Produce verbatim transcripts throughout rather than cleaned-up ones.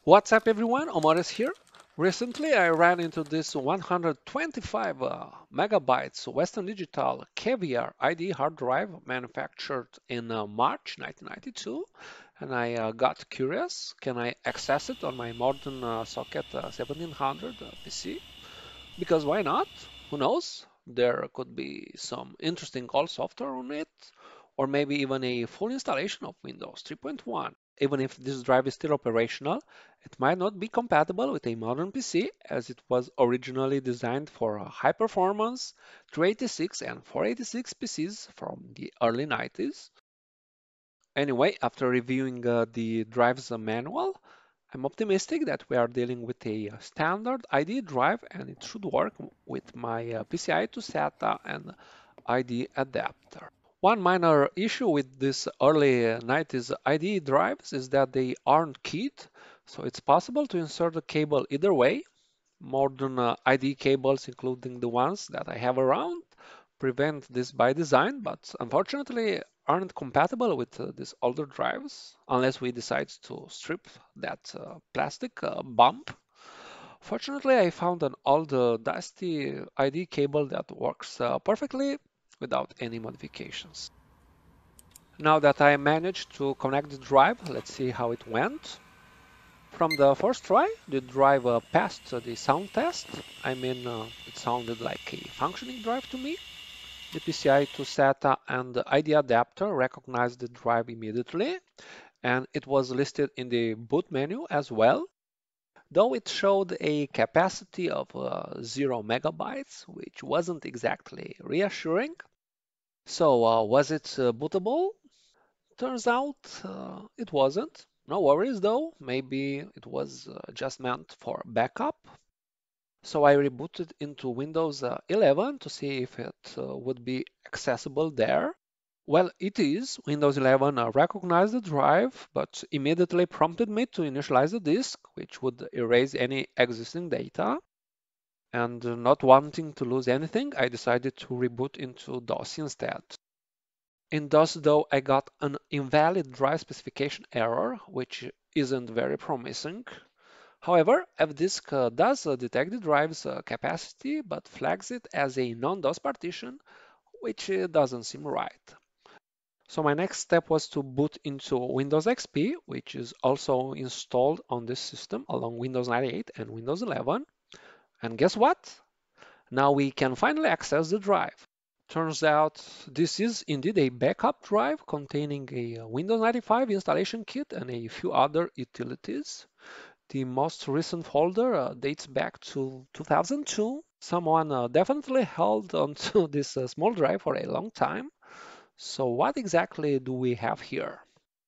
What's up everyone, Omaris here. Recently I ran into this one hundred twenty-five uh, megabytes Western Digital Caviar I D E hard drive manufactured in uh, March nineteen ninety-two, and I uh, got curious, can I access it on my modern uh, socket uh, seventeen hundred uh, P C? Because why not? Who knows? There could be some interesting old software on it, or maybe even a full installation of Windows three point one. Even if this drive is still operational, it might not be compatible with a modern P C as it was originally designed for high performance three eighty-six and four eighty-six P Cs from the early nineties. Anyway, after reviewing uh, the drive's manual, I'm optimistic that we are dealing with a standard I D E drive and it should work with my uh, P C I to SATA and I D E adapter. One minor issue with this early nineties I D E drives is that they aren't keyed, so it's possible to insert a cable either way. Modern uh, I D E cables, including the ones that I have around, prevent this by design, but unfortunately aren't compatible with uh, these older drives unless we decide to strip that uh, plastic uh, bump. Fortunately, I found an old uh, dusty I D E cable that works uh, perfectly without any modifications. Now that I managed to connect the drive, let's see how it went. From the first try, the drive uh, passed the sound test. I mean, uh, it sounded like a functioning drive to me. The P C I to SATA and the I D E adapter recognized the drive immediately, and it was listed in the boot menu as well, though it showed a capacity of uh, zero megabytes, which wasn't exactly reassuring. So, uh, was it uh, bootable? Turns out uh, it wasn't. No worries though, maybe it was uh, just meant for backup. So I rebooted into Windows uh, eleven to see if it uh, would be accessible there. Well, it is. Windows eleven uh, recognized the drive, but immediately prompted me to initialize the disk, which would erase any existing data. And uh, not wanting to lose anything, I decided to reboot into DOS instead. In DOS, though, I got an invalid drive specification error, which isn't very promising. However, fdisk uh, does uh, detect the drive's uh, capacity, but flags it as a non-DOS partition, which uh, doesn't seem right. So my next step was to boot into Windows X P, which is also installed on this system along Windows ninety-eight and Windows eleven. And guess what? Now we can finally access the drive. Turns out this is indeed a backup drive containing a Windows ninety-five installation kit and a few other utilities. The most recent folder uh, dates back to two thousand two. Someone uh, definitely held onto this uh, small drive for a long time. So what exactly do we have here?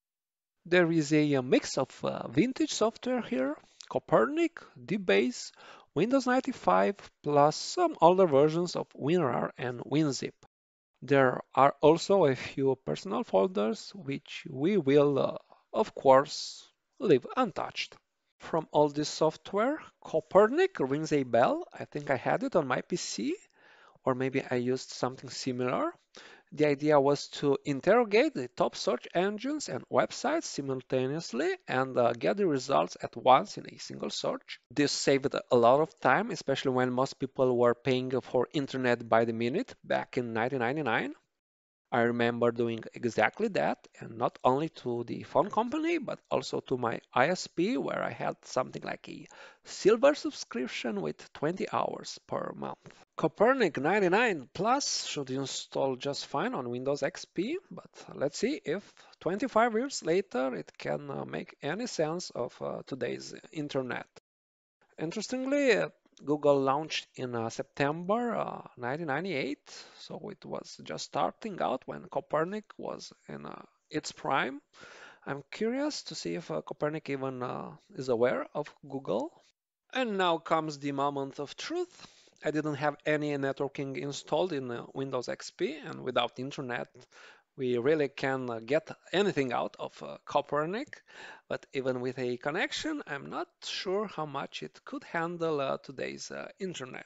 There is a, a mix of uh, vintage software here, Copernic, dBase, Windows ninety-five, plus some older versions of WinRAR and WinZip. There are also a few personal folders which we will, uh, of course, leave untouched. From all this software, Copernic rings a bell. I think I had it on my P C, or maybe I used something similar. The idea was to interrogate the top search engines and websites simultaneously and uh, get the results at once in a single search. This saved a lot of time, especially when most people were paying for internet by the minute back in nineteen ninety-nine. I remember doing exactly that, and not only to the phone company, but also to my I S P, where I had something like a silver subscription with twenty hours per month. Copernic ninety-nine Plus should install just fine on Windows X P, but let's see if twenty-five years later it can uh, make any sense of uh, today's internet. Interestingly, uh, Google launched in uh, September uh, nineteen ninety-eight, so it was just starting out when Copernic was in uh, its prime. I'm curious to see if uh, Copernic even uh, is aware of Google. And now comes the moment of truth. I didn't have any networking installed in uh, Windows X P, and without internet, we really can uh, get anything out of uh, Copernic. But even with a connection, I'm not sure how much it could handle uh, today's uh, internet.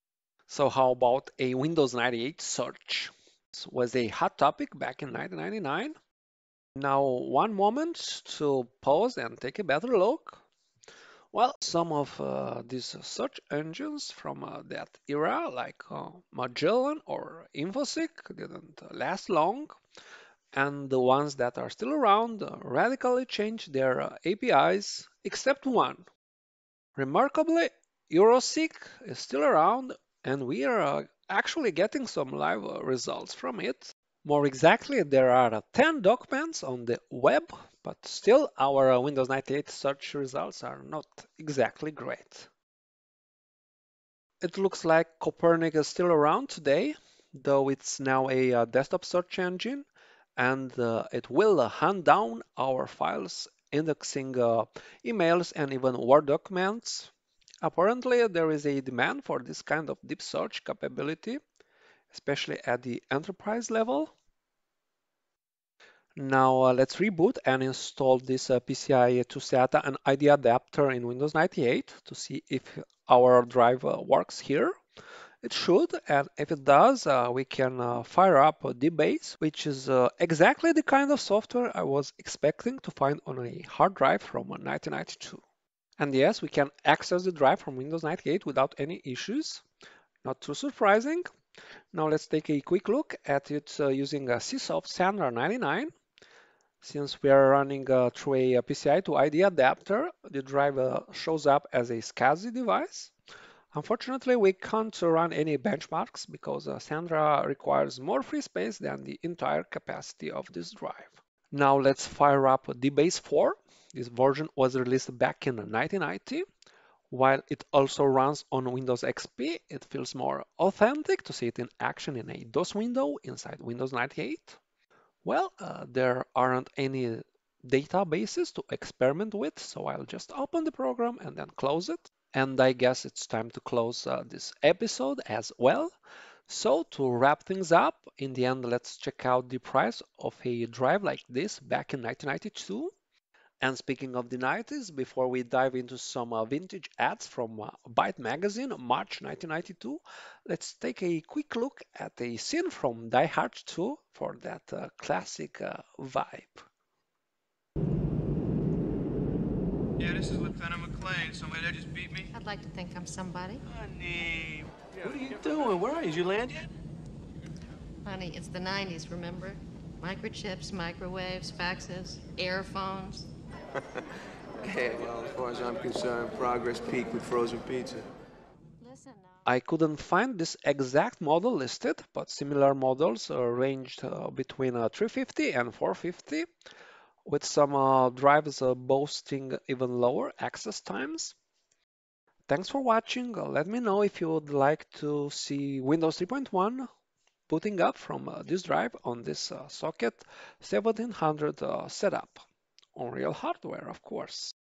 So how about a Windows ninety-eight search? This was a hot topic back in nineteen ninety-nine. Now, one moment to pause and take a better look. Well, some of uh, these search engines from uh, that era, like uh, Magellan or Infoseek, didn't uh, last long, and the ones that are still around uh, radically changed their uh, A P Is, except one. Remarkably, Euroseek is still around, and we are uh, actually getting some live uh, results from it. More exactly, there are uh, ten documents on the web, but still our uh, Windows ninety-eight search results are not exactly great. It looks like Copernic is still around today, though it's now a uh, desktop search engine, and uh, it will uh, hunt down our files, indexing uh, emails and even Word documents. Apparently, there is a demand for this kind of deep search capability, especially at the enterprise level. Now uh, let's reboot and install this uh, P C I to SATA and I D adapter in Windows ninety-eight to see if our drive uh, works here. It should, and if it does, uh, we can uh, fire up uh, dBase, which is uh, exactly the kind of software I was expecting to find on a hard drive from uh, nineteen ninety-two. And yes, we can access the drive from Windows ninety-eight without any issues. Not too surprising. Now let's take a quick look at it uh, using a Sysoft Sandra ninety-nine. Since we are running uh, through a, a P C I to I D adapter, the drive uh, shows up as a SCSI device. Unfortunately, we can't run any benchmarks because uh, Sandra requires more free space than the entire capacity of this drive. Now let's fire up dBase four. This version was released back in nineteen ninety. While it also runs on Windows X P, it feels more authentic to see it in action in a DOS window inside Windows ninety-eight. Well, uh, there aren't any databases to experiment with, so I'll just open the program and then close it. And I guess it's time to close uh, this episode as well. So to wrap things up, in the end, let's check out the price of a drive like this back in nineteen ninety-two. And speaking of the nineties, before we dive into some uh, vintage ads from uh, Byte magazine, March nineteen ninety-two, let's take a quick look at a scene from Die Hard two for that uh, classic uh, vibe. Yeah, this is Lieutenant McClane. Somebody that just beat me? I'd like to think I'm somebody. Honey, what are you doing? Where are you? Did you land yet? Honey, it's the nineties, remember? Microchips, microwaves, faxes, airphones. Hey, well, as far as I'm concerned, progress peaked with frozen pizza. Listen now. I couldn't find this exact model listed, but similar models uh, ranged uh, between uh, three fifty and four fifty, with some uh, drives uh, boasting even lower access times. Thanks for watching. Uh, Let me know if you would like to see Windows three point one booting up from uh, this drive on this uh, socket seventeen hundred uh, setup on real hardware, of course.